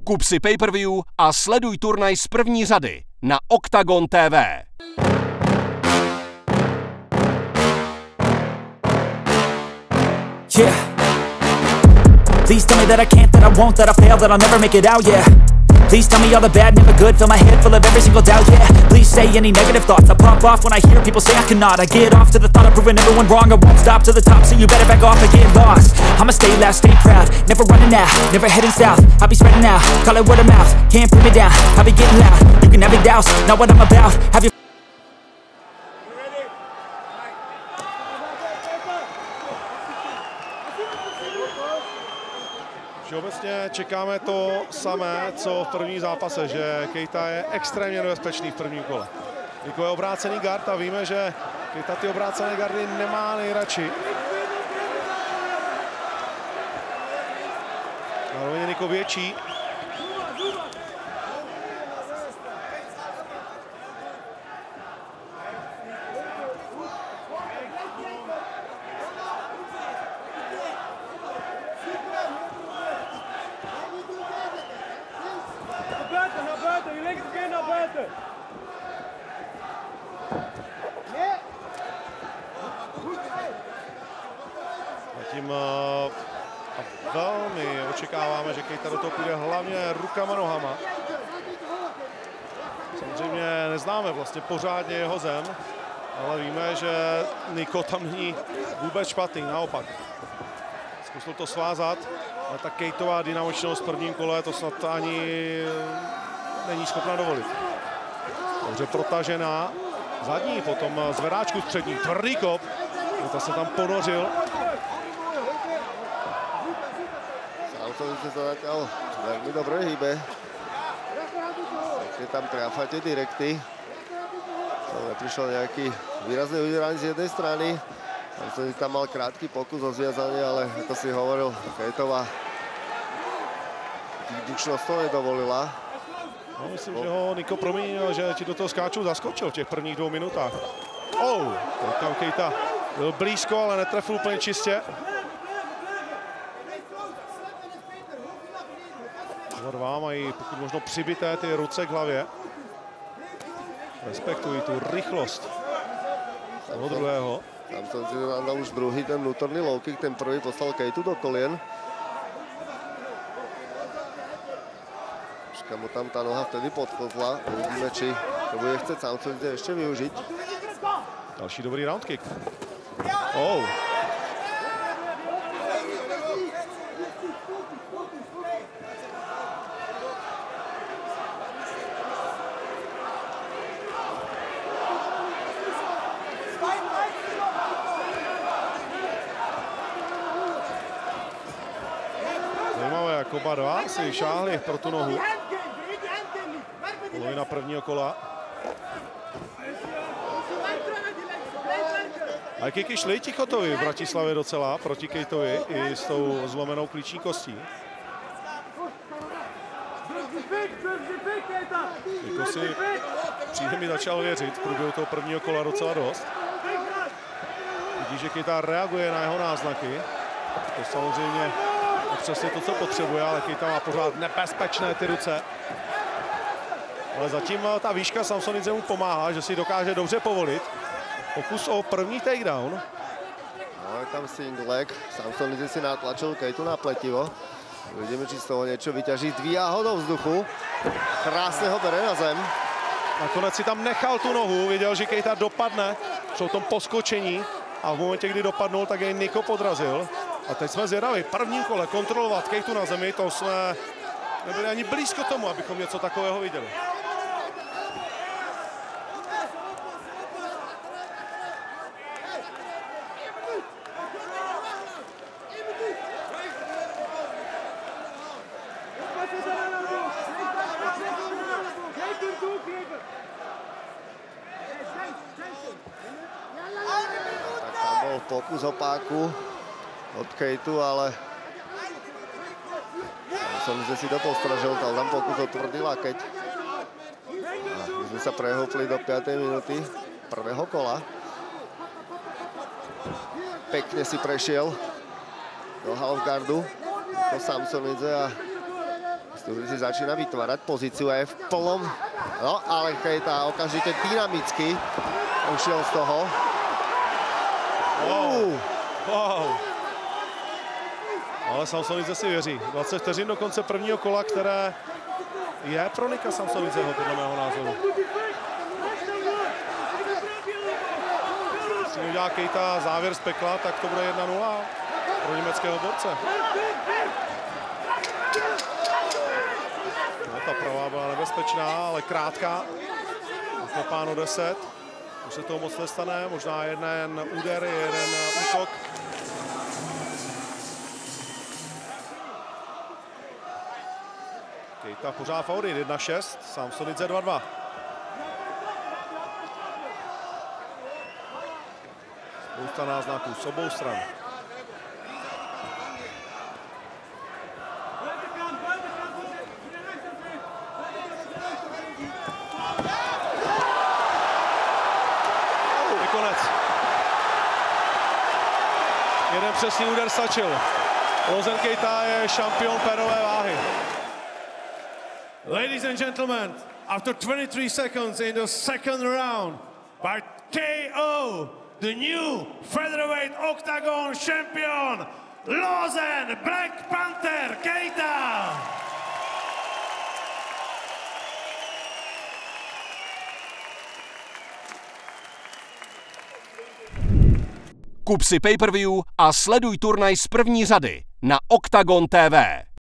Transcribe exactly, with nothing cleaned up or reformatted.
Kup si pay-per-view a sleduj turnaj z první řady na Octagon T V. Yeah. Please tell me that I can't, that I won't, that I fail, that I'll never make it out, yeah. Please tell me all the bad, never good, fill my head full of every single doubt, yeah. Please say any negative thoughts, I pop off when I hear people say I cannot. I get off to the thought of proving everyone wrong, I won't stop to the top, so you better back off and get lost. I'ma stay loud, stay proud, never running out, never heading south. I'll be spreading out, call it word of mouth, can't put me down, I'll be getting loud. You can have your doubts, not what I'm about, have your Všeobecně čekáme to samé, co v prvním zápase, že Keita je extrémně nebezpečný v prvním kole. Niko je obrácený gard a víme, že Keita ty obrácené gardy nemá nejradši. Zároveň je Niko větší. Zatím uh, velmi očekáváme, že Keita do toho půjde hlavně rukama, nohama. Samozřejmě neznáme vlastně pořádně jeho zem, ale víme, že Niko tam není vůbec špatný, naopak. Zkusil to svázat, ale ta Keitová dynamičnost v prvním kole to snad ani není schopna dovolit. Dobře protažená, zadní, potom zvedáčku střední, tvrdý kop, Keita se tam ponořil. Samsonice sa zatiaľ veľmi dobre hýbe. Keď tam trafáte direkty. Neprišiel nejaký výrazný udieranie z jednej strany. Samsonice tam mal krátky pokus o zviazanie, ale ako si hovoril, Keitová výbušnosť to nedovolila. No, myslím, že ho Niko proměnil, že ti do toho skáču zaskočil v těch prvních dvou minutách. Oh, tam Keita byl blízko, ale netrefil úplně čistě. Dva mají pokud možno přibité ty ruce k hlavě. Respektují tu rychlost toho druhého. Samson si dal už druhý ten vnútorný low kick, ten prvý poslal Keitu do kolien. Troška mu tam tá noha vtedy podklzla. Uvidíme, či to bude chceť Samson ešte využiť. Další dobrý round kick. Oh. Zajímavé, jak oba dva si šáhli pro tu nohu. Polovina prvního kola. A kiky šli Tichotovi v Bratislavě docela proti Keitovi i s tou zlomenou klíční kostí. Niko si přijde mi začal věřit v průběhu toho prvního kola docela dost. Vidí, že Keita reaguje na jeho náznaky. To samozřejmě je přesně to, co potřebuje, ale Keita má pořád nebezpečné ty ruce. Ale zatím ta výška Samsonice mu pomáhá, že si dokáže dobře povolit. Pokus o první takedown. No, je tam single leg. Samsonice si natlačil Keitu na pletivo. Uvidíme, či z toho niečo vyťaží. Dvíhá ho do vzduchu. Krásne ho bere na zem. Nakonec si tam nechal tu nohu. Viděl, že Keita dopadne při tom poskočení. A v momentě, kdy dopadnul, tak jej Niko podrazil. A teď jsme zvědaví. V prvním kole kontrolovat Keitu na zemi, to jsme nebyli ani blízko tomu, abychom něco takového viděli. Pokus o páku od Keitu, ale som si to postražil, dal tam pokus o tvrdý lakeť. A my sme sa prehúpli do piatej minúty prvého kola. Pekne si prešiel do half guardu do Samsonidze a Sturici začína vytvárať pozíciu aj v plnom. No, ale Keita okamžite dynamicky ušiel z toho. Wow. Wow. Ale Samsonidze si věří. dvacet vteřin do konce prvního kola, které je pro Nika Samsonidzeho, podle mého názoru. Když udělá Keita závěr z pekla, tak to bude jedna nula pro německého borce. No, ta pravá byla nebezpečná, ale krátká. Na pánu deset. Už se toho moc nestane, možná jeden úder, jeden útok. Keita pořád favorit, jedna šest, Samsonidze dva dva. Spousta náznaků z obou stran. Je konec. Jeden přesný úder stačil. Lozen Keita je šampion pérové váhy. Ladies and gentlemen, after twenty-three seconds in the second round, by K O, the new featherweight octagon champion, Lozen Black Panther Keita. Kup si pay-per-view a sleduj turnaj z první řady na Octagon T V.